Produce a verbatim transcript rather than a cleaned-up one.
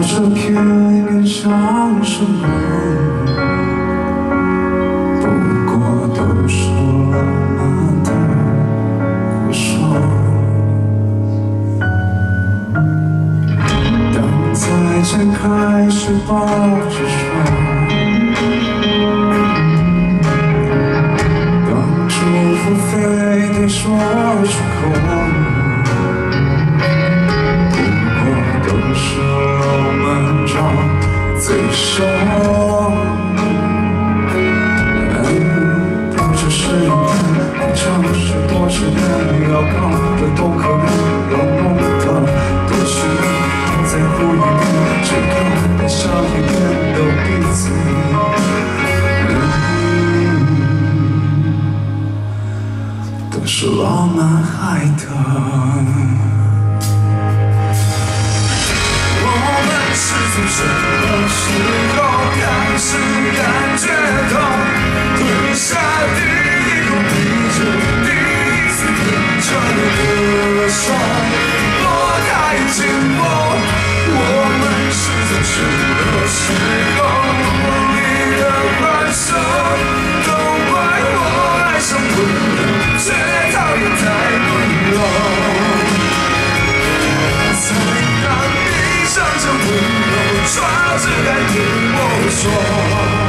这片面像什么？不过都是浪漫的苦爽。当再见开始抱着说，当祝福非得说出口。 最熟，不知是因为尝试多少遍，要靠的都可以，要弄的都去，在乎一遍，只靠你下一遍都闭嘴。都是浪漫害的。 是从什么时候开始感觉痛？吞下第一口啤酒，第一次哼着歌声，我太寂寞。我们是从什么时候努力的还手？都怪我爱上温柔，却讨厌太温柔。 抓着爱对我说。